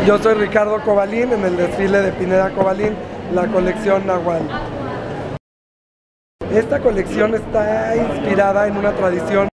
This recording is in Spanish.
Yo soy Ricardo Cobalín, en el desfile de Pineda Cobalín, la colección Nahual. Esta colección está inspirada en una tradición